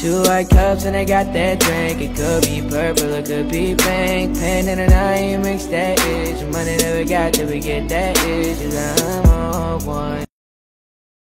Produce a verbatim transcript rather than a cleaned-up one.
Two white cups and I got that drink. It could be purple, it could be pink. Pain in the night, you mix that itch. Money never got till we get that itch. 'Cause I'm on one.